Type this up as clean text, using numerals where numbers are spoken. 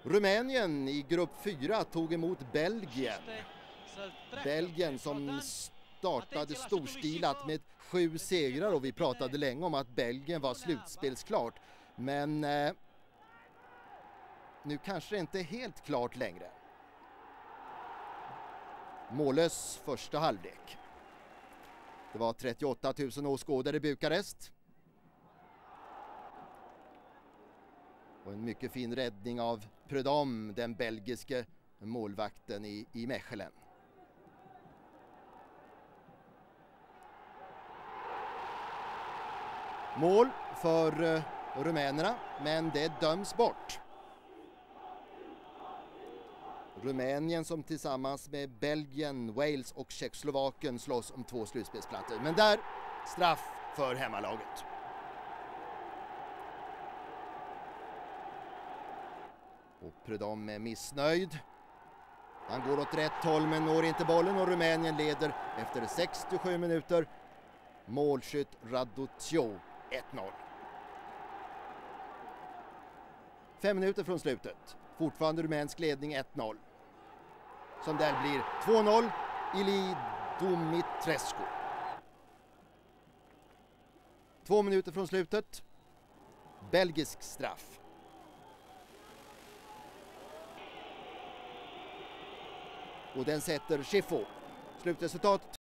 Rumänien i grupp 4 tog emot Belgien. Belgien som startade storstilat med 7 segrar, och vi pratade länge om att Belgien var slutspelsklart. Men nu kanske det inte är helt klart längre. Mållös första halvlek. Det var 38 000 åskådare i Bukarest. Och en mycket fin räddning av Prudhomme, den belgiske målvakten i Mechelen. Mål för rumänerna, men det döms bort. Rumänien som tillsammans med Belgien, Wales och Tjeckoslovakien slåss om 2 slutspelsplatser. Men där straff för hemmalaget. Och Prudhomme är missnöjd. Han går åt rätt håll men når inte bollen, och Rumänien leder efter 67 minuter. Målskytt Raduccio 1-0. 5 minuter från slutet. Fortfarande rumänsk ledning 1-0. Som där blir 2-0. Ili Dumitrescu. 2 minuter från slutet. Belgisk straff. Och den sätter Schifo. Slutresultat